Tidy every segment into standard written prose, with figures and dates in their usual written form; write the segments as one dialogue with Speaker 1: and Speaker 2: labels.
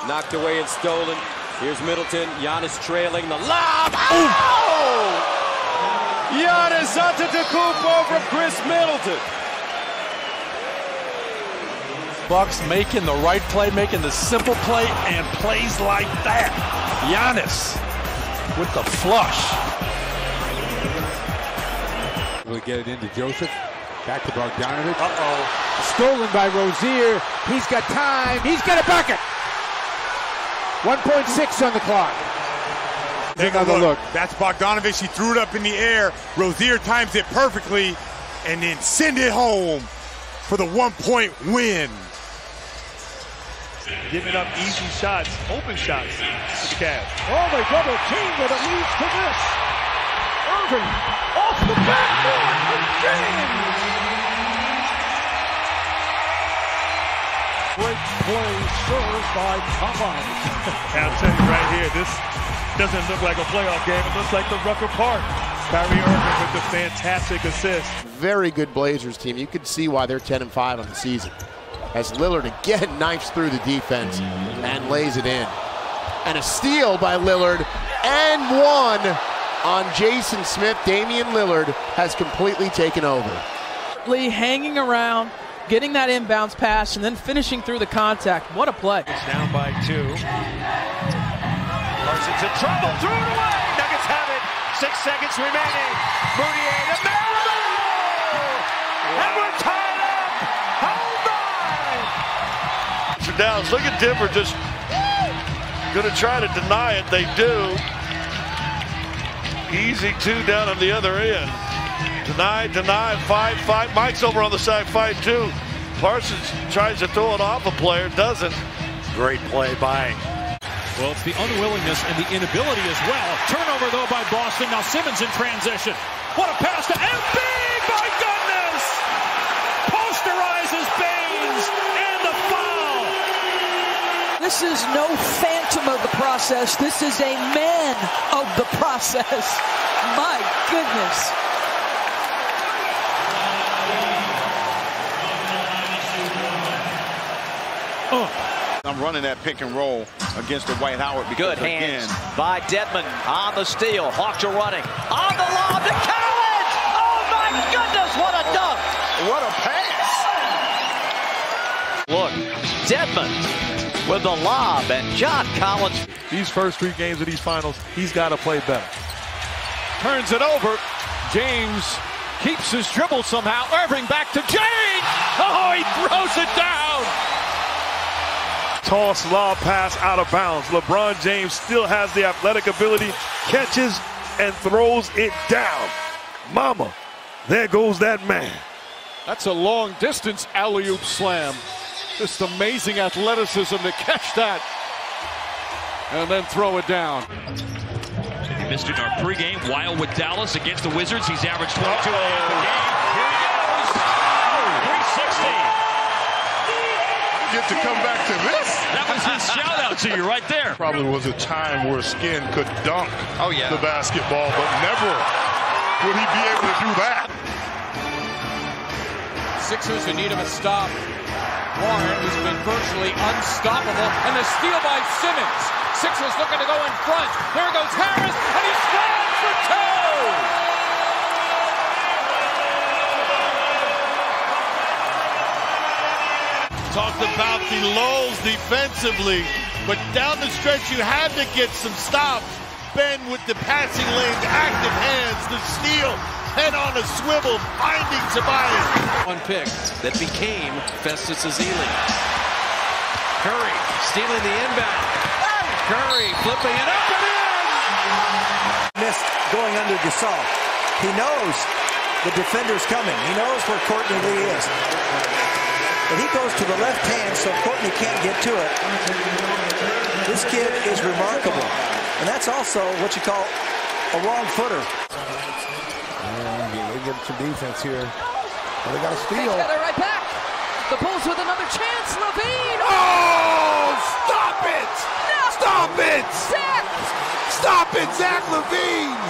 Speaker 1: Knocked away and stolen. Here's Middleton. Giannis trailing the lob. Oh! Giannis Antetokounmpo from Chris Middleton.
Speaker 2: Bucks making the right play, making the simple play, and plays like that. Giannis with the flush.
Speaker 3: We'll get it into Joseph. Back to Bogdanovic. Stolen by Rozier. He's got time. He's got a bucket. 1.6 on the clock.
Speaker 4: Take another look. That's Bogdanovic. He threw it up in the air. Rozier times it perfectly and then send it home for the 1-point win.
Speaker 5: Giving up easy shots, open shots to the Cavs.
Speaker 6: Oh, they double team, but it leads to this. Irving off the backboard for James. Great play served by Popeye.
Speaker 5: I'll tell you right here, this doesn't look like a playoff game. It looks like the Rucker Park. Kyrie Irving with the fantastic assist.
Speaker 7: Very good Blazers team. You can see why they're 10-5 on the season. As Lillard again knifes through the defense and lays it in. And a steal by Lillard and one on Jason Smith. Damian Lillard has completely taken over.
Speaker 8: Hanging around, getting that inbounds pass, and then finishing through the contact. What a play.
Speaker 5: It's down by 2. Parsons in trouble, threw it away. Nuggets have it. 6 seconds remaining. Moutier to Melville. And we're tied up. Hold on.
Speaker 9: Downs. Look at Denver just going to try to deny it. They do. Easy 2 down on the other end. Deny, 5. Mike's over on the side, 5-2. Parsons tries to throw it off a player, doesn't. Great play by.
Speaker 6: Well, it's the unwillingness and the inability as well. Turnover, though, by Boston. Now Simmons in transition. What a pass to Embiid! My goodness! Posterizes Baines and the foul.
Speaker 8: This is no phantom of the process. This is a man of the process. My goodness.
Speaker 10: I'm running that pick and roll against the Dwight Howard.
Speaker 11: Good hands by Dedmon on the steal. Hawks are running on the lob to Collins. Oh my goodness, what a dunk!
Speaker 10: What a pass!
Speaker 11: Look, Dedmon with the lob, and John Collins.
Speaker 5: These first 3 games of these finals, he's got to play better.
Speaker 6: Turns it over. James keeps his dribble somehow. Irving back to James. Oh, he throws it down.
Speaker 5: Toss, lob, pass out of bounds. LeBron James still has the athletic ability, catches and throws it down. Mama, there goes that man.
Speaker 6: That's a long distance alley-oop slam. Just amazing athleticism to catch that and then throw it down.
Speaker 12: We missed it in our pregame. Wild with Dallas against the Wizards. He's averaged 22 a half a game. Here he goes. 360.
Speaker 4: Get to come back to this.
Speaker 12: That was his shout out to you right there.
Speaker 4: Probably was a time where Skin could dunk the basketball, but never would he be able to do that.
Speaker 1: Sixers who need him to stop. Warren, who's been virtually unstoppable, and the steal by Simmons. Sixers looking to go in front. There goes Harris, and he slams for 2!
Speaker 9: Talked about the lows defensively, but down the stretch you had to get some stops. Ben with the passing lanes, active hands, the steal, head on a swivel, finding Tobias.
Speaker 1: One pick that became Festus Ezeli. Curry stealing the inbound. Curry flipping it up and in!
Speaker 13: Missed going under Gasol. He knows the defender's coming. He knows where Courtney Lee is. But he goes to the left hand so Courtney can't get to it. This kid is remarkable. And that's also what you call a wrong footer.
Speaker 3: They get some defense here. Well, they got a steal.
Speaker 8: Got it right back. The Bulls with another chance. LaVine.
Speaker 3: Oh, stop it!
Speaker 8: No.
Speaker 3: Stop it!
Speaker 8: Zach.
Speaker 3: Stop it, Zach LaVine!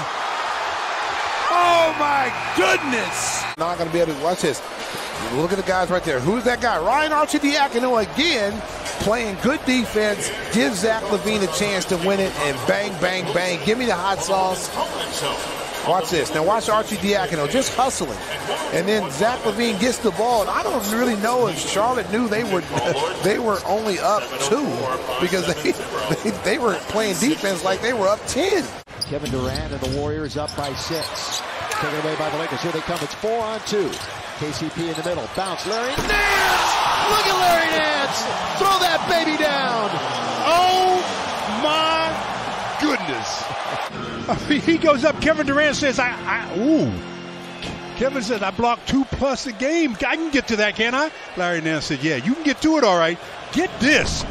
Speaker 3: Oh my goodness! Not going to be able to watch this. Look at the guys right there. Who's that guy? Ryan Arcidiacono again.
Speaker 14: playing good defense, give Zach LaVine a chance to win it, and bang, bang, bang. Give me the hot sauce. Watch this. Now watch Arcidiacono just hustling. And then Zach LaVine gets the ball. And I don't really know if Charlotte knew they were only up 2 because they were playing defense like they were up 10.
Speaker 15: Kevin Durant and the Warriors up by 6. Taken away by the Lakers. Here they come. It's 4-on-2. KCP in the middle. Bounce. Larry Nance! Look at Larry Nance! Throw that baby down!
Speaker 16: Oh my goodness! He goes up. Kevin Durant says, Kevin says, I blocked 2+ a game. I can get to that, can't I? Larry Nance said, yeah, you can get to it, all right. Get this.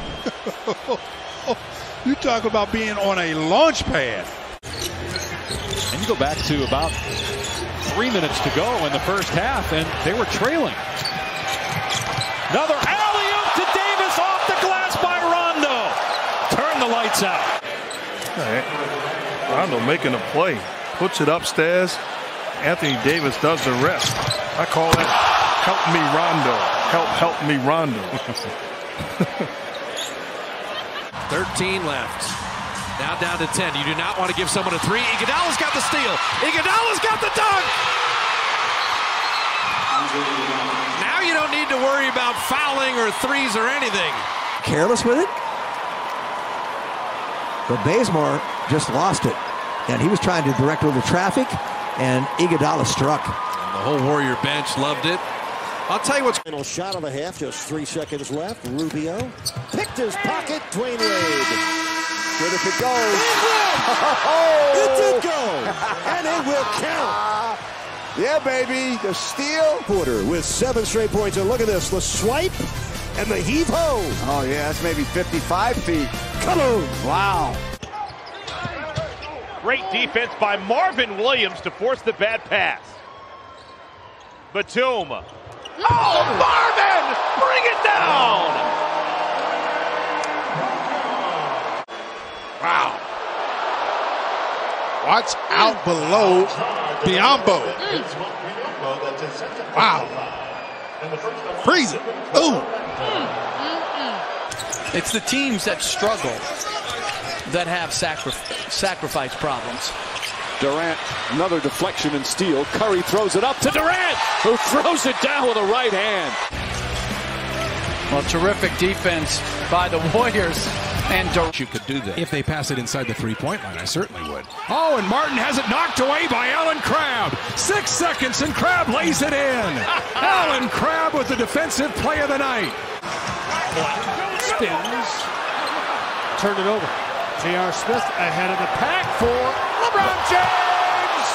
Speaker 16: You talk about being on a launch pad.
Speaker 6: And you go back to about 3 minutes to go in the first half, and they were trailing. Another alley-oop to Davis off the glass by Rondo. Turn the lights out.
Speaker 5: All right. Rondo making a play. Puts it upstairs. Anthony Davis does the rest. I call that help me Rondo. Help me Rondo.
Speaker 17: 13 left. Now down to 10. You do not want to give someone a 3. Iguodala's got the steal. Iguodala's got the dunk. Now you don't need to worry about fouling or 3s or anything.
Speaker 13: Careless with it. But Bazemore just lost it. And he was trying to direct over traffic, and Iguodala struck.
Speaker 17: And the whole Warrior bench loved it. I'll tell you what's...
Speaker 15: Final shot of the half, just 3 seconds left. Rubio picked his pocket. Dwayne Wade. Good if it goes. It did go, and it will count.
Speaker 16: Yeah, baby, the steal.
Speaker 15: Porter with 7 straight points, and look at this, the swipe and the heave-ho.
Speaker 16: Oh, yeah, that's maybe 55 feet.
Speaker 15: Come on.
Speaker 16: Wow.
Speaker 18: Great defense by Marvin Williams to force the bad pass. Batum. Oh, Marvin! Bring it down!
Speaker 16: Wow. Watch out below Biyombo. Wow. Freeze it. Ooh.
Speaker 8: It's the teams that struggle that have sacrifice problems.
Speaker 19: Durant, another deflection and steal. Curry throws it up to Durant, who throws it down with a right hand.
Speaker 20: Well, terrific defense by the Warriors. And
Speaker 21: you could do that.
Speaker 22: If they pass it inside the three-point line, I certainly would. Oh, and Martin has it knocked away by Allen Crabbe. 6 seconds, and Crabbe lays it in. Allen Crabbe with the defensive play of the night.
Speaker 23: Spins. Turn it over. J.R. Smith ahead of the pack for LeBron James.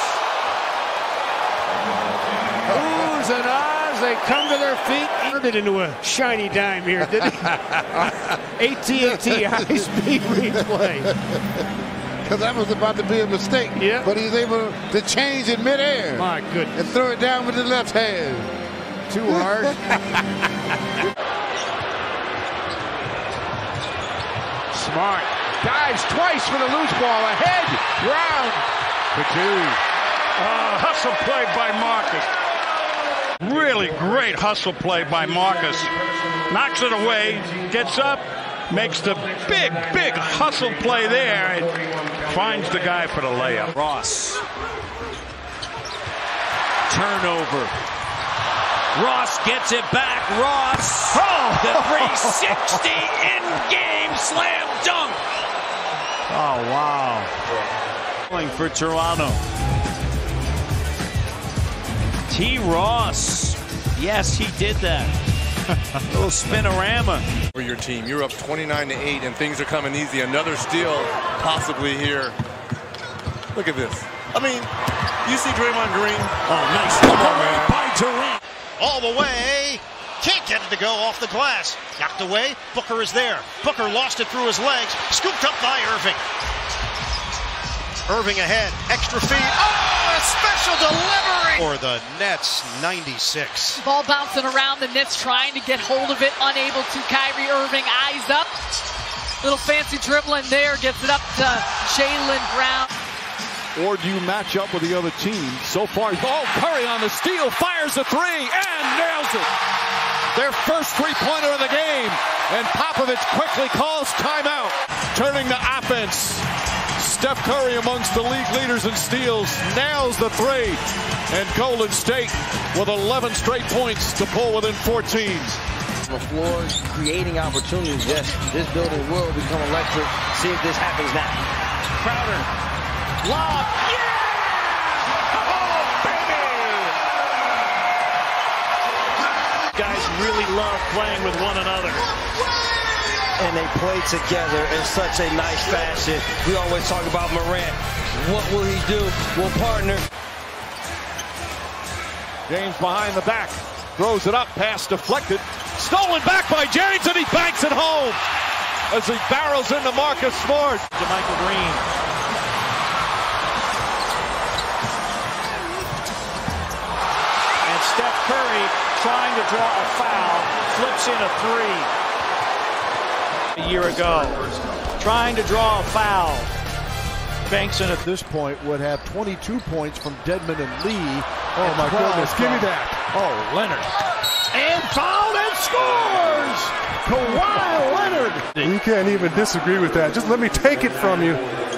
Speaker 23: Oohs and ahs, they come to their feet. Turned it into a shiny dime here, didn't he? AT&T high-speed replay.
Speaker 16: Because that was about to be a mistake.
Speaker 23: Yeah.
Speaker 16: But he's able to change in midair.
Speaker 23: My goodness.
Speaker 16: And throw it down with the left hand.
Speaker 23: Too hard.
Speaker 16: Smart. Dives twice for the loose ball. Ahead. Brown. Batum.
Speaker 24: Hustle play by Marcus. Really great hustle play by Marcus. Knocks it away. Gets up. Makes the big hustle play there. And finds the guy for the layup.
Speaker 11: Ross. Turnover. Ross gets it back. Ross. Oh, the 360 in-game slam dunk. Oh, wow. Playing for Toronto. T. Ross. Yes, he did that. Little spinorama.
Speaker 25: For your team, you're up 29-8, and things are coming easy. Another steal, possibly here. Look at this. I mean, you see Draymond Green.
Speaker 11: Oh, nice.
Speaker 25: Come on, man.
Speaker 11: By Durant.
Speaker 26: All the way. Can't get it to go off the glass. Knocked away. Booker is there. Booker lost it through his legs. Scooped up by Irving. Irving ahead. Extra feed. Oh, a special delivery for the Nets. 96.
Speaker 27: Ball bouncing around. The Nets trying to get hold of it. Unable to. Kyrie Irving eyes up. Little fancy dribbling there. Gets it up to Jaylen Brown.
Speaker 19: Or do you match up with the other team? So far,
Speaker 6: Curry on the steal, fires a 3, and nails it. Their first three-pointer of the game.
Speaker 17: And Popovich quickly calls timeout. Turning to offense. Steph Curry, amongst the league leaders in steals, nails the three. And Golden State with 11 straight points to pull within 14.
Speaker 2: The floor, creating opportunities. Yes, this building will become electric. See if this happens now.
Speaker 6: Crowder. Lob. Yeah! Oh, baby! Guys really love playing with one another.
Speaker 2: And they play together in such a nice fashion. We always talk about Morant. What will he do? We'll partner.
Speaker 17: James behind the back. Throws it up. Pass deflected. Stolen back by James, and he banks it home as he barrels into Marcus Smart.
Speaker 6: To Michael Green. And Steph Curry trying to draw a foul. Flips in a three. A year ago. Trying to draw a foul. Bankson at this point would have 22 points from Dedmon and Lee.
Speaker 22: Oh my goodness, give me that.
Speaker 6: Oh, Leonard. And fouled and scores! Kawhi Leonard.
Speaker 5: You can't even disagree with that. Just let me take it from you.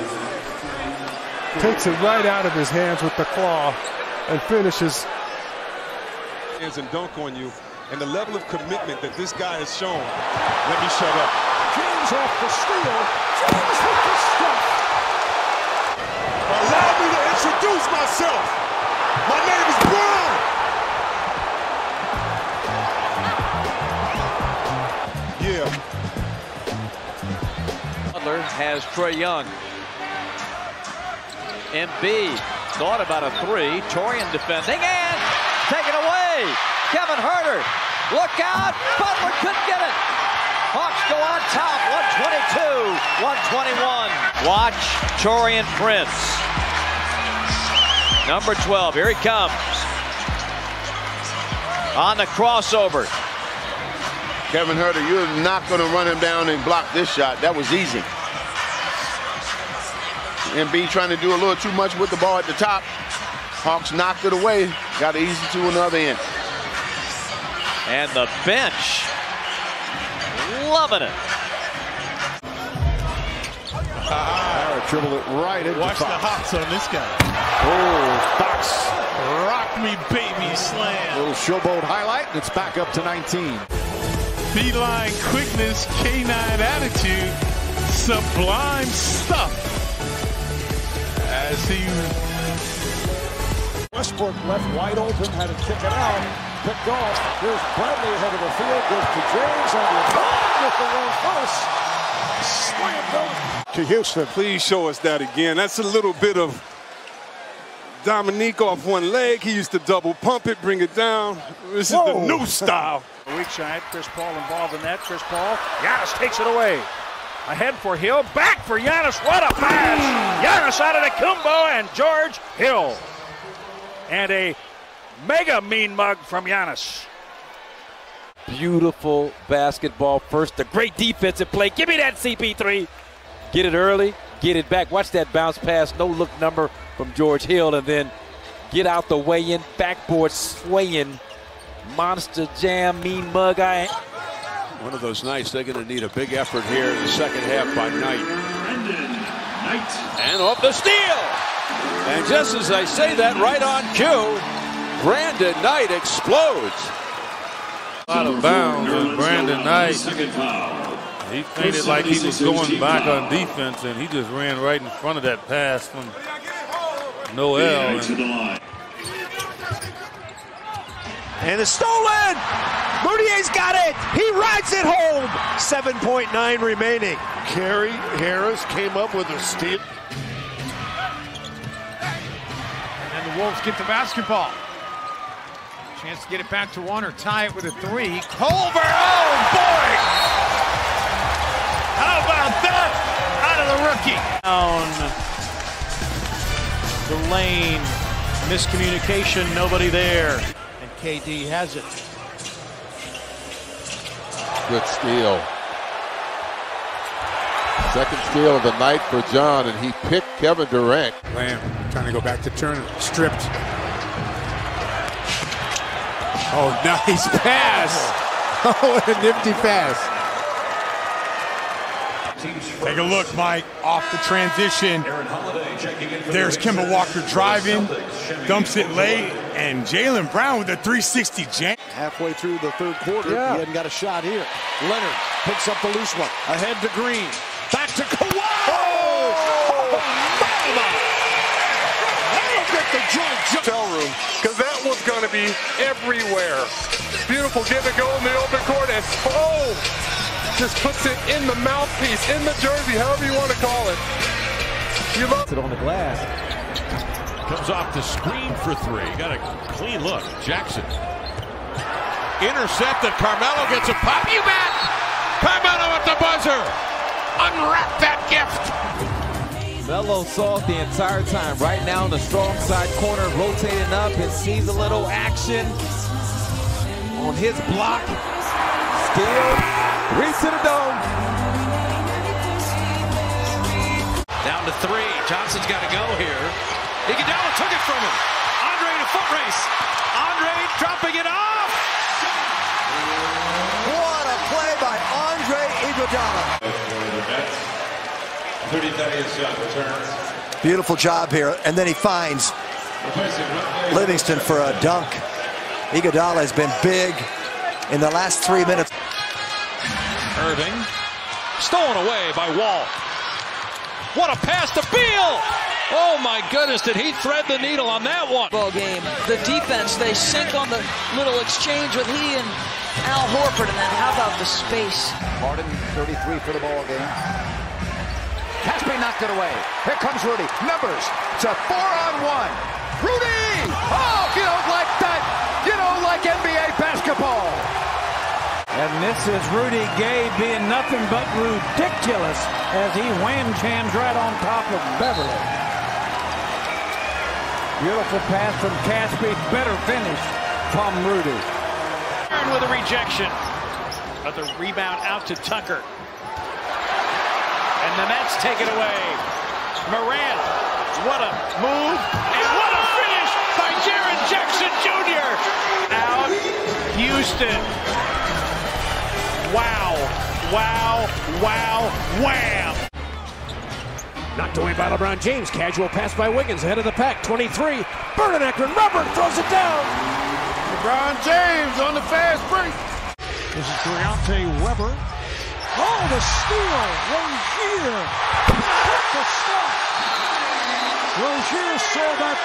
Speaker 5: Takes it right out of his hands with the claw and finishes.
Speaker 4: And dunk on you. And the level of commitment that this guy has shown. Let me shut up.
Speaker 6: James off the steal. James with the stuff.
Speaker 4: Allow me to introduce myself. My name is Brown. Yeah.
Speaker 11: Butler has Trae Young. Embiid thought about a three. Torian defending and taken away. Kevin Huerter. Look out. Butler couldn't get it. Hawks go on top. 122-121. Watch Torian Prince. Number 12, here he comes. On the crossover.
Speaker 7: Kevin Huerter, you're not going to run him down and block this shot. That was easy. Embiid trying to do a little too much with the ball at the top. Hawks knocked it away. Got an easy two on the other end.
Speaker 11: And the bench loving it.
Speaker 15: Dribble it right into
Speaker 6: Watch
Speaker 15: Fox.
Speaker 6: the hops on this guy.
Speaker 15: Oh, Fox.
Speaker 6: Rock me, baby, slam.
Speaker 15: Little showboat highlight, and it's back up to 19.
Speaker 6: Feline quickness, canine attitude, sublime stuff. As he...
Speaker 15: Westbrook left wide open, had to kick it out. Picked off. Here's Bradley ahead of the field. Goes to James on the attack with the run first. Slam dunk to Houston.
Speaker 4: Please show us that again. That's a little bit of Dominique off one leg. He used to double pump it, bring it down. This is the new style.
Speaker 6: Weak side, Chris Paul involved in that. Chris Paul, Giannis takes it away. Ahead for Hill, back for Giannis. What a pass! Giannis out of the Kumbo and George Hill. And a mega mean mug from Giannis.
Speaker 9: Beautiful basketball first. A great defensive play. Give me that CP3. Get it early, get it back. Watch that bounce pass, no look number from George Hill, and then get out the way in, backboard swaying. Monster jam, mean mug.
Speaker 19: One of those nights they're going to need a big effort here in the second half by Knight. And off the steal. And just as I say that, right on cue, Brandon Knight explodes.
Speaker 10: Out of bounds with Brandon Knight. He feinted like he was going back on defense, and he just ran right in front of that pass from Noel.
Speaker 23: And it's stolen! Moutier's got it! He rides it home! 7.9 remaining.
Speaker 15: Kerry Harris came up with a steal.
Speaker 20: And the Wolves get the basketball. Chance to get it back to one or tie it with a three. Culver, oh boy! How about that? Out of the rookie.
Speaker 6: Down the lane, miscommunication, nobody there. And KD has it.
Speaker 12: Good steal. Second steal of the night for John, and he picked Kevin Durant.
Speaker 3: Lamb trying to go back to Turner. Stripped. Oh, nice pass. Oh, what a nifty pass.
Speaker 1: Take a look, Mike, off the transition. There's Kemba Walker driving, dumps it late, and Jaylen Brown with a 360 jam.
Speaker 15: Halfway through the third quarter, he hadn't got a shot here. Leonard picks up the loose one. Ahead to Green. Back to Kawhi. Look at the joint.
Speaker 4: Hotel room, because that was going to be everywhere. Beautiful give and go in the open court, and just puts it in the mouthpiece, in the jersey, however you want to call it. You love
Speaker 15: it on the glass.
Speaker 6: Comes off the screen for three. Got a clean look. Jackson. Intercepted. Carmelo gets a pop. You bet! Carmelo at the buzzer. Unwrap that gift.
Speaker 8: Melo saw it the entire time. Right now in the strong side corner, rotating up and sees a little action on his block. Steal. Reach to the dome.
Speaker 6: Down to three. Johnson's got to go here. Iguodala took it from him. Andre in a foot race. Andre dropping it off.
Speaker 13: What a play by Andre Iguodala.
Speaker 14: 30 shot returns.
Speaker 13: Beautiful job here. And then he finds Livingston for a dunk. Iguodala has been big in the last 3 minutes.
Speaker 6: Irving. Stolen away by Wall. What a pass to Beal! Oh my goodness, did he thread the needle on that one?
Speaker 16: Ball game. The defense, they sink on the little exchange with he and Al Horford, and then how about the space?
Speaker 15: Harden, 33 for the ball game. Caspi knocked it away. Here comes Rudy. Numbers. It's a 4-on-1. Rudy! Oh, you don't like that. You don't like NBA basketball.
Speaker 23: And this is Rudy Gay being nothing but ridiculous as he wham-jams right on top of Beverly. Beautiful pass from Caspi. Better finish from Rudy.
Speaker 6: With a rejection. But the rebound out to Tucker. And the Mets take it away. Morant. What a move. And what a finish by Jaren Jackson Jr. Out. Houston. Wow. Wow. Wow. Wham.
Speaker 23: Knocked away by LeBron James. Casual pass by Wiggins. Ahead of the pack. 23. Bernadette Robert throws it down.
Speaker 20: LeBron James on the fast break.
Speaker 23: This is Deontay Weber. Oh, the steal. Rozier. The stop. Rozier saw that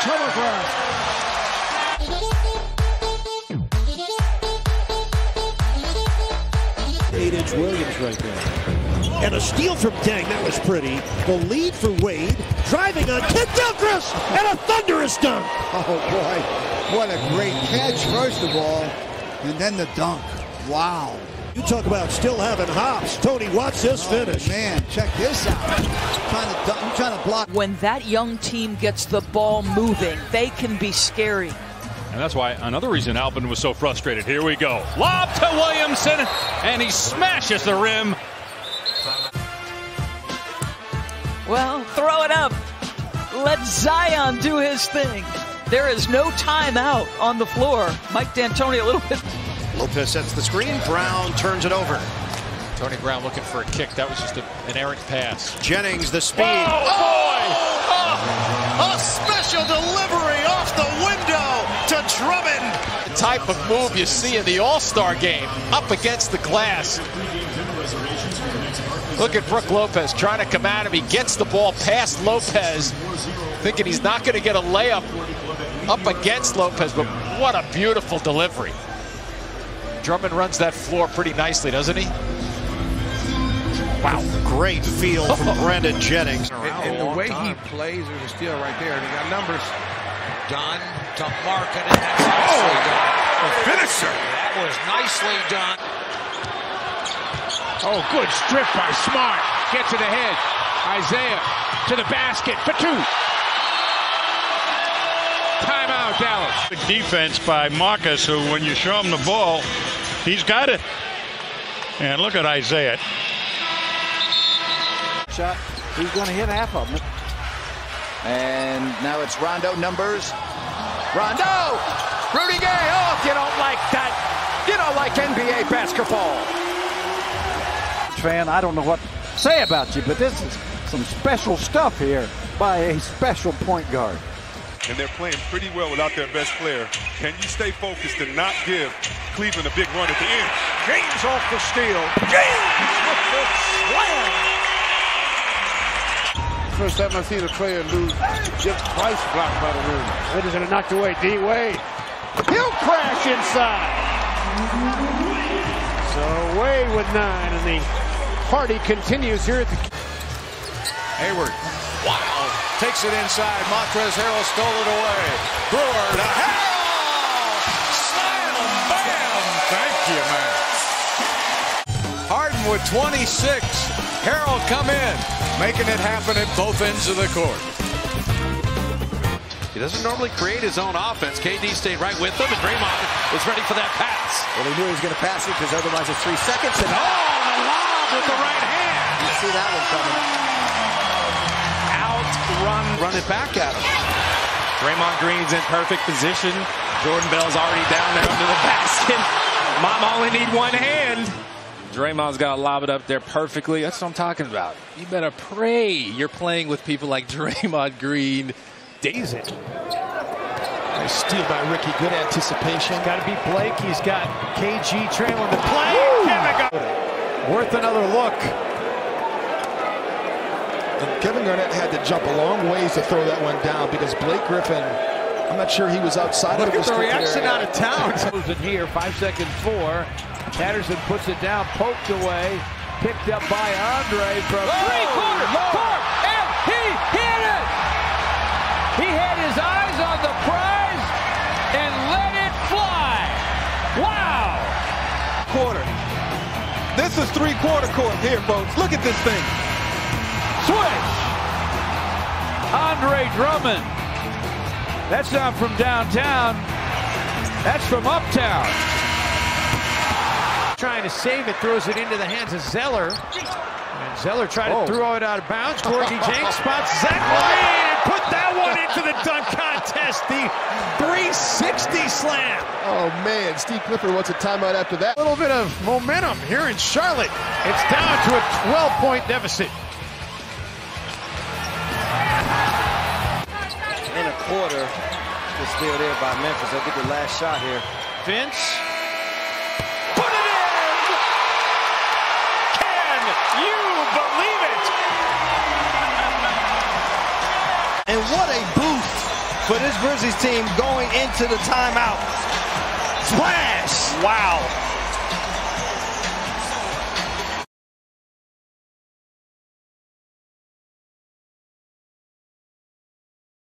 Speaker 23: telegraph. 8-inch Williams right there. And a steal from Deng. That was pretty. The lead for Wade. Driving on Ted Gilchrist. And a thunderous dunk.
Speaker 18: Oh, boy. What a great catch, first of all. And then the dunk. Wow.
Speaker 23: You talk about still having hops. Tony, watch this finish.
Speaker 18: Man, check this out. I'm trying to block.
Speaker 16: When that young team gets the ball moving, they can be scary.
Speaker 6: And that's why another reason Alvin was so frustrated. Here we go. Lob to Williamson, and he smashes the rim.
Speaker 16: Well, throw it up. Let Zion do his thing. There is no timeout on the floor. Mike D'Antoni a little bit.
Speaker 26: Lopez sets the screen. Brown turns it over.
Speaker 11: Tony Brown looking for a kick. That was just an errant pass.
Speaker 26: Jennings, the speed.
Speaker 11: Oh,
Speaker 26: a special delivery off the window to Drummond.
Speaker 11: The type of move you see in the All-Star game, up against the glass. Look at Brook Lopez trying to come at him. He gets the ball past Lopez, thinking he's not going to get a layup up against Lopez, but what a beautiful delivery. Drummond runs that floor pretty nicely, doesn't he?
Speaker 26: Wow, great feel from Brandon Jennings.
Speaker 21: And the way he plays, there's a steal right there. They got numbers.
Speaker 26: Done to Market, and that's nicely done.
Speaker 21: A finisher.
Speaker 26: That was nicely done.
Speaker 23: Oh, good strip by Smart. Gets it ahead. Isaiah to the basket for two. Timeout, Dallas.
Speaker 24: Good defense by Marcus, who when you show him the ball, he's got it. And look at Isaiah.
Speaker 15: Shot. He's going to hit half of them. And now it's Rondo numbers. Rondo! Rudy Gay! Oh, if you don't like that, you don't like NBA basketball. Fan, I don't know what
Speaker 2: say about you, but this is some special stuff here by a special point guard.
Speaker 4: And they're playing pretty well without their best player. Can you stay focused and not give Cleveland a big run at the end?
Speaker 20: James off the steal. James with the slam.
Speaker 21: First time I seen a player lose just twice blocked by the rim.
Speaker 23: That is going to knock away D. Wade. He'll crash inside. So Wade with 9, and the party continues here at the...
Speaker 11: Hayward. Wow. Takes it inside. Montrezl Harrell stole it away. Brewer to Harrell. Slam. Bam.
Speaker 20: Thank you, man.
Speaker 11: Harden with 26. Harrell come in, making it happen at both ends of the court.
Speaker 5: He doesn't normally create his own offense. KD stayed right with him, and Draymond was ready for that pass.
Speaker 13: Well, he knew he was going to pass it because otherwise it's 3 seconds. And
Speaker 5: the lob with the right hand.
Speaker 13: You see that one coming.
Speaker 5: Run it back at him. Draymond Green's in perfect position. Jordan Bell's already down there under the basket. Mom only need one hand. Draymond's got to lob it up there perfectly. That's what I'm talking about. You better pray you're playing with people like Draymond Green. Days it.
Speaker 15: Nice steal by Ricky. Good anticipation.
Speaker 20: Got to be Blake. He's got KG trailing the play.
Speaker 15: Worth another look. And Kevin Garnett had to jump a long ways to throw that one down because Blake Griffin, I'm not sure he was outside of
Speaker 20: his
Speaker 15: the
Speaker 20: reaction out of town.
Speaker 23: In here, 5 seconds 4. Patterson puts it down, poked away, picked up by Andre from 3-quarter court, and he hit it! He had his eyes on the prize and let it fly. Wow!
Speaker 15: Quarter. This is 3-quarter court here, folks. Look at this thing.
Speaker 23: Switch! Andre Drummond. That's not from downtown. That's from uptown.
Speaker 20: Trying to save it, throws it into the hands of Zeller. And Zeller tried to throw it out of bounds. Gorgie Jenks spots Zach LaVine and put that one into the dunk contest. The 360 slam.
Speaker 15: Oh, man. Steve Clifford wants a timeout after that.
Speaker 20: A little bit of momentum here in Charlotte. It's down to a 12-point deficit.
Speaker 13: In a quarter, the steal there by Memphis. They'll get the last shot here.
Speaker 20: Vince. Put it in! Can you believe it?
Speaker 13: And what a boost for this Grizzlies team going into the timeout. Splash!
Speaker 20: Wow.